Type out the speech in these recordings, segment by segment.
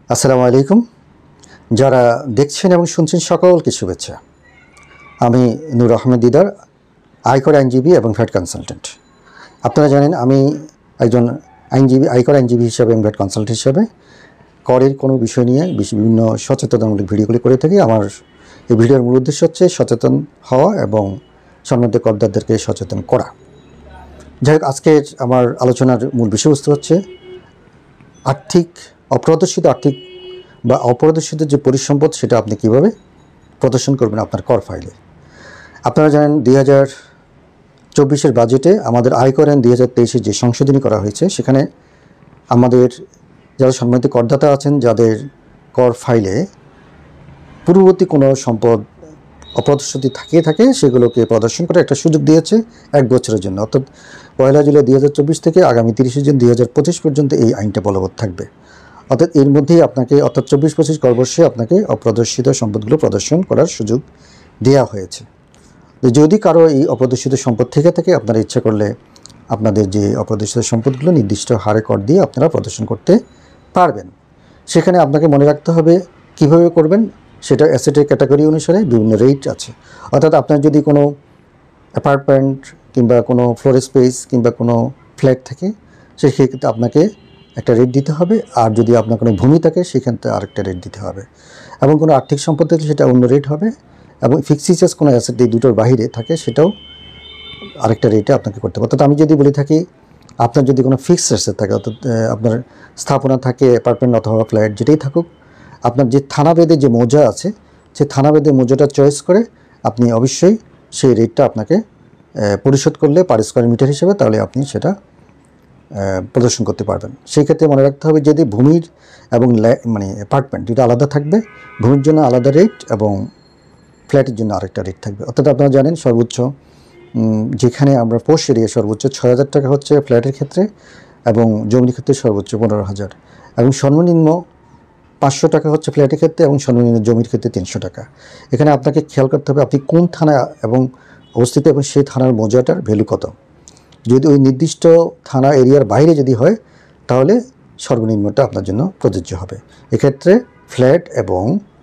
আসসালামু আলাইকুম। যারা দেখছেন এবং শুনছেন সকলকে শুভেচ্ছা। আমি নূর আহমেদ দিদার, আয়কর আইনজীবী এবং ভ্যাট কনসালটেন্ট। আপনারা জানেন আমি একজন আইনজীবী, আয়কর আইনজীবী হিসাবে এবং ভ্যাট কনসালটেন্ট হিসাবে করের কোনো বিষয় নিয়ে বিভিন্ন সচেতনমূলক ভিডিওগুলি করে থাকি। আমার এই ভিডিওর মূল উদ্দেশ্য হচ্ছে সচেতন হওয়া এবং সম্মানিত করদাতাদেরকে সচেতন করা। যাই হোক, আজকের আমার আলোচনার মূল বিষয়বস্তু হচ্ছে অপ্রদর্শিত আর্থিক বা অপ্রদর্শিত যে পরিসম্পদ সেটা আপনি কীভাবে প্রদর্শন করবেন আপনার কর ফাইলে। আপনারা জানেন 2024-এর বাজেটে আমাদের আয়কর আইন 2023-এ যে সংশোধনী করা হয়েছে, সেখানে আমাদের যারা সম্মানিত করদাতা আছেন, যাদের কর ফাইলে পূর্ববর্তী কোনো সম্পদ অপ্রদর্শিত থাকে সেগুলোকে প্রদর্শন করার একটা সুযোগ দিয়েছে 1 বছরের জন্য, অর্থাৎ 1 জুলাই 2024 থেকে আগামী 30 জুন 2025 পর্যন্ত এই আইনটা বলবৎ থাকবে। অর্থাৎ এর মধ্যেই আপনাকে, অর্থাৎ 24-25 কর-বর্ষে আপনাকে অপ্রদর্শিত সম্পদগুলো প্রদর্শন করার সুযোগ দেওয়া হয়েছে। যদি কারো এই অপ্রদর্শিত সম্পদ থেকে থাকে, আপনারা ইচ্ছা করলে আপনাদের যে অপ্রদর্শিত সম্পদগুলো নির্দিষ্ট হারে কর দিয়ে আপনারা প্রদর্শন করতে পারবেন। সেখানে আপনাকে মনে রাখতে হবে কিভাবে করবেন। সেটা অ্যাসেটের ক্যাটাগরি অনুসারে বিভিন্ন রেট আছে। অর্থাৎ আপনার যদি কোনো অ্যাপার্টমেন্ট কিংবা কোনো ফ্লোর স্পেস কিংবা কোনো ফ্ল্যাট থাকে, সেক্ষেত্রে আপনাকে একটা রেট দিতে হবে। আর যদি আপনার কোনো ভূমি থাকে, সেখানতে আরেকটা রেট দিতে হবে। এবং কোনো আর্থিক সম্পদ থাকলে সেটা অন্য রেট হবে। এবং ফিক্সড কোনো অ্যাসেট এই দুটোর বাইরে থাকে, সেটাও আরেকটা রেটে আপনাকে করতে হবে। অর্থাৎ আমি যদি বলে থাকি, আপনার যদি কোনো ফিক্সড অ্যাসেট থাকে, অর্থাৎ আপনার স্থাপনা থাকে, অ্যাপার্টমেন্ট অথবা ফ্ল্যাট যেটাই থাকুক, আপনার যে থানাভেদে যে মৌজা আছে, সেই থানাভেদে মৌজাটা চয়েস করে আপনি অবশ্যই সেই রেটটা আপনাকে পরিশোধ করলে পার স্কোয়ার মিটার হিসেবে, তাহলে আপনি সেটা প্রদর্শন করতে পারবেন। সেই ক্ষেত্রে মনে রাখতে হবে যদি ভূমির এবং অ্যাপার্টমেন্ট দুটো আলাদা থাকবে, ভূমির জন্য আলাদা রেট এবং ফ্ল্যাটের জন্য আরেকটা রেট থাকবে। অর্থাৎ আপনারা জানেন সর্বোচ্চ যেখানে আমরা পোস্ট এরিয়া সর্বোচ্চ 6,000 টাকা হচ্ছে ফ্ল্যাটের ক্ষেত্রে, এবং জমির ক্ষেত্রে সর্বোচ্চ 15,000, এবং সর্বনিম্ন 500 টাকা হচ্ছে ফ্ল্যাটের ক্ষেত্রে, এবং সর্বনিম্ন জমির ক্ষেত্রে 300 টাকা। এখানে আপনাকে খেয়াল করতে হবে আপনি কোন থানা এবং অবস্থিত এবং সেই থানার মৌজাটার ভ্যালু কত। যদি ওই নির্দিষ্ট থানা এরিয়ার বাইরে যদি হয়, তাহলে সর্বনিম্নটা আপনার জন্য প্রযোজ্য হবে। এক্ষেত্রে ফ্ল্যাট এবং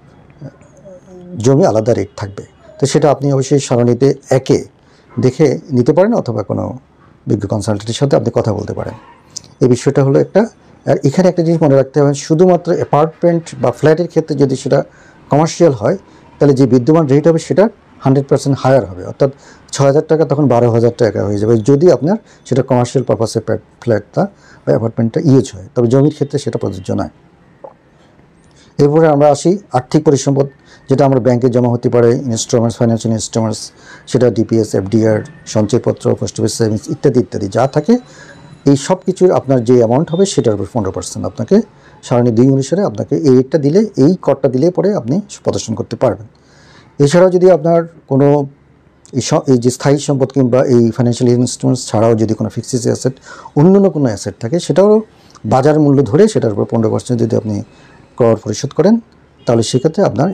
জমি আলাদা রেট থাকবে। তো সেটা আপনি অবশ্যই সারণীতে একে দেখে নিতে পারেন, অথবা কোনো বিজ্ঞ কনসালটেন্টের সাথে আপনি কথা বলতে পারেন। এই বিষয়টা হলো একটা। আর এখানে একটা জিনিস মনে রাখতে হবে, শুধুমাত্র অ্যাপার্টমেন্ট বা ফ্ল্যাটের ক্ষেত্রে যদি সেটা কমার্শিয়াল হয়, তাহলে যে বিদ্যমান রেট হবে সেটা 100% হায়ার হবে। অর্থাৎ 6,000 টাকা তখন 12,000 টাকা হয়ে যাবে, যদি আপনার সেটা কমার্শিয়াল পারপাসে ফ্ল্যাটটা বা অ্যাপার্টমেন্টটা ইউজ হয়। তবে জমির ক্ষেত্রে সেটা প্রযোজ্য নয়। এরপরে আমরা আসি আর্থিক পরিসম্পদ, যেটা আমরা ব্যাংকে জমা হতে পারে, ইনস্ট্রুমেন্টস, ফাইন্যান্সিয়াল ইনস্ট্রুমেন্টস, সেটা ডিপিএস, এফডিআর, সঞ্চয়পত্র, পোস্ট অফিস সেভিংস ইত্যাদি যা থাকে, এই সব কিছুর আপনার যে অ্যামাউন্ট হবে সেটার উপর 15% আপনাকে সারণী 2 অনুসারে আপনাকে এই রেটটা দিলে, এই করটা দিলে পরে আপনি প্রদর্শন করতে পারবেন। এছাড়াও যদি আপনার কোনো এই যে স্থায়ী সম্পদ কিংবা এই ফাইন্যান্সিয়াল ইনস্ট্রুমেন্টস ছাড়াও যদি কোনো ফিক্সড অ্যাসেট, অন্য কোনো অ্যাসেট থাকে, সেটাও বাজার মূল্য ধরে সেটার উপর 15% যদি আপনি কর পরিশোধ করেন, তাহলে সেক্ষেত্রে আপনার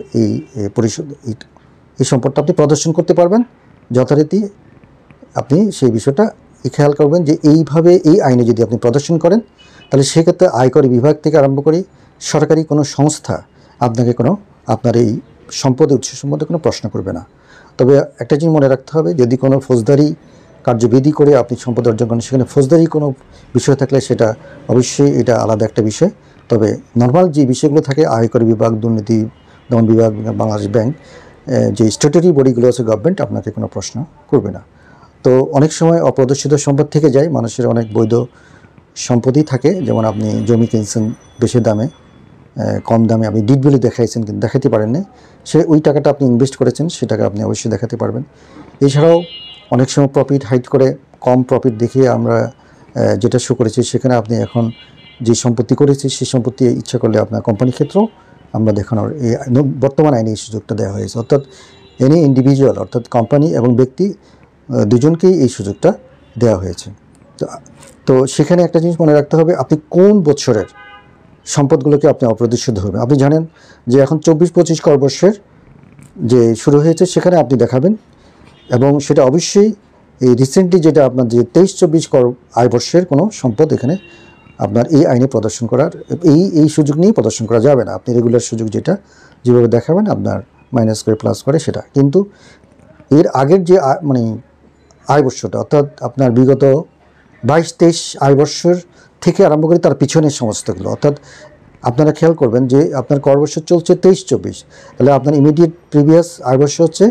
এই সম্পদটা আপনি প্রদর্শন করতে পারবেন যথারীতি। আপনি সেই বিষয়টা খেয়াল করবেন যে এইভাবে এই আইনে যদি আপনি প্রদর্শন করেন, তাহলে সেক্ষেত্রে আয়কর বিভাগ থেকে আরম্ভ করে সরকারি কোনো সংস্থা আপনাকে আপনার এই সম্পদের উৎস সম্বন্ধে কোনো প্রশ্ন করবে না। তবে একটা জিনিস মনে রাখতে হবে, যদি কোনো ফৌজদারি কার্যবিধি করে আপনি সম্পদ অর্জন করেন, সেখানে ফৌজদারি কোনো বিষয় থাকলে সেটা অবশ্যই এটা আলাদা একটা বিষয়। তবে নর্মাল যে বিষয়গুলো থাকে, আয়কর বিভাগ, দুর্নীতি দমন বিভাগ, বাংলাদেশ ব্যাংক, যে স্ট্যাটুটরি বডিগুলো আছে গভর্নমেন্ট, আপনাকে কোনো প্রশ্ন করবে না। তো অনেক সময় অপ্রদর্শিত সম্পদ থেকে যায়, মানুষের অনেক বৈধ সম্পদই থাকে, যেমন আপনি জমি কিনছেন বেশি দামে, কম দামে আপনি ডিড ভ্যালু দেখাইছেন কিন্তু দেখাতে পারেন না, ওই টাকাটা আপনি ইনভেস্ট করেছেন, সে টাকা আপনি অবশ্যই দেখাতে পারবেন। এছাড়াও অনেক সময় প্রফিট হাইড করে কম প্রফিট দেখিয়ে আমরা যেটা শো করেছি, সেখানে আপনি এখন যে সম্পত্তি করেছি সেই সম্পত্তি ইচ্ছা করলে আপনার কোম্পানির ক্ষেত্রেও আমরা দেখানোর এই বর্তমান আইনে এই সুযোগটা দেওয়া হয়েছে। অর্থাৎ এনি ইন্ডিভিজুয়াল, অর্থাৎ কোম্পানি এবং ব্যক্তি দুজনকেই এই সুযোগটা দেওয়া হয়েছে। তো সেখানে একটা জিনিস মনে রাখতে হবে, আপনি কোন বছরের সম্পদগুলোকে আপনি অপ্রদর্শিত হবে। আপনি জানেন যে এখন 24-25 কর-বর্ষের যে শুরু হয়েছে, সেখানে আপনি দেখাবেন, এবং সেটা অবশ্যই এই রিসেন্টলি যেটা আপনার যে 23-24 কর আয় বর্ষের কোনো সম্পদ এখানে আপনার এই আইনে প্রদর্শন করার এই সুযোগ নিয়েই প্রদর্শন করা যাবে না। আপনি রেগুলার সুযোগ যেটা যেভাবে দেখাবেন আপনার মাইনাস করে প্লাস করে সেটা, কিন্তু এর আগের যে মানে আয় বর্ষটা অর্থাৎ আপনার বিগত 22-23 আয় বর্ষর থেকে আরম্ভ করে তার পিছনের সমস্তগুলো, অর্থাৎ আপনারা খেয়াল করবেন যে আপনার কর বছর চলছে 23-24, তাহলে আপনার ইমিডিয়েট প্রিভিয়াস আয় বর্ষ হচ্ছে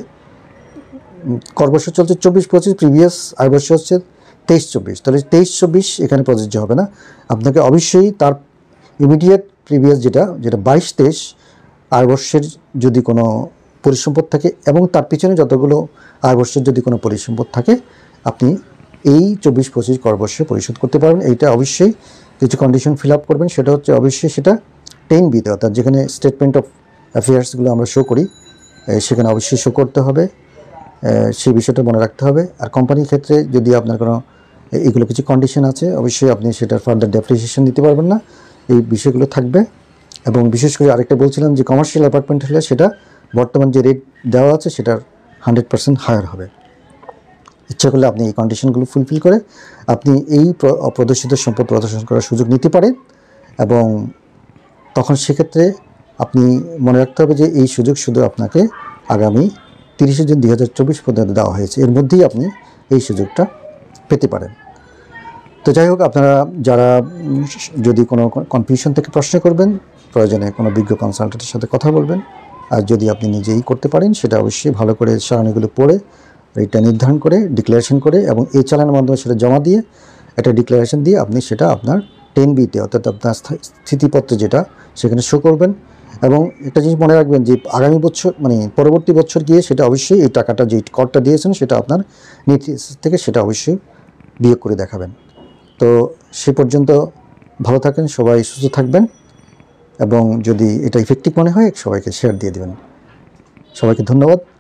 কর বছর চলছে 24-25, প্রিভিয়াস আয় বর্ষ হচ্ছে 23-24, তাহলে 23-24 এখানে প্রযোজ্য হবে না। আপনাকে অবশ্যই তার ইমিডিয়েট প্রিভিয়াস যেটা 22-23 আয় বর্ষের যদি কোনো পরিসম্পদ থাকে এবং তার পিছনে যতগুলো আয় বর্ষের যদি কোনো পরিসম্পদ থাকে আপনি এই 24-25 কর বর্ষে পরিশোধ করতে পারবেন। এইটা অবশ্যই কিছু কন্ডিশন ফিল আপ করবেন, সেটা হচ্ছে অবশ্যই সেটা 10B-তে, অর্থাৎ যেখানে স্টেটমেন্ট অফ অ্যাফেয়ার্সগুলো আমরা শো করি সেখানে অবশ্যই শো করতে হবে, সেই বিষয়টা মনে রাখতে হবে। আর কোম্পানির ক্ষেত্রে যদি আপনার কোনো এগুলো কিছু কন্ডিশন আছে অবশ্যই আপনি সেটার ফার্দার ডেপ্রিসিয়েশন দিতে পারবেন না, এই বিষয়গুলো থাকবে। এবং বিশেষ করে আরেকটা বলছিলাম যে কমার্শিয়াল অ্যাপার্টমেন্ট হলে সেটা বর্তমান যে রেট দেওয়া আছে সেটার 100% হায়ার হবে। ইচ্ছা করলে আপনি এই কন্ডিশনগুলো ফুলফিল করে আপনি এই প্রদর্শিত সম্পদ প্রদর্শন করার সুযোগ নিতে পারেন, এবং তখন সেক্ষেত্রে আপনি মনে রাখতে হবে যে এই সুযোগ শুধু আপনাকে আগামী 30 জুন 2024 পর্যন্ত দেওয়া হয়েছে, এর মধ্যেই আপনি এই সুযোগটা পেতে পারেন। তো যাই হোক, আপনারা যারা যদি কোনো কনফিউশন থেকে প্রশ্ন করবেন প্রয়োজনে কোনো বিজ্ঞ কনসালটেন্টের সাথে কথা বলবেন, আর যদি আপনি নিজেই করতে পারেন সেটা অবশ্যই ভালো করে সারণীগুলো পড়ে এটা নির্ধারণ করে ডিক্লারেশন করে এবং এই চালানের মাধ্যমে সেটা জমা দিয়ে একটা ডিক্লারেশন দিয়ে আপনি সেটা আপনার 10B-তে অর্থাৎ আপনার স্থিতিপত্রে যেটা সেখানে শো করবেন। এবং একটা জিনিস মনে রাখবেন যে আগামী বছর মানে পরবর্তী বছর গিয়ে সেটা অবশ্যই এই টাকাটা যে করটা দিয়েছেন সেটা আপনার নীতি থেকে সেটা অবশ্যই বিয়োগ করে দেখাবেন। তো সে পর্যন্ত ভালো থাকেন, সবাই সুস্থ থাকবেন, এবং যদি এটা ইফেক্টিভ মনে হয় সবাইকে শেয়ার দিয়ে দেবেন। সবাইকে ধন্যবাদ।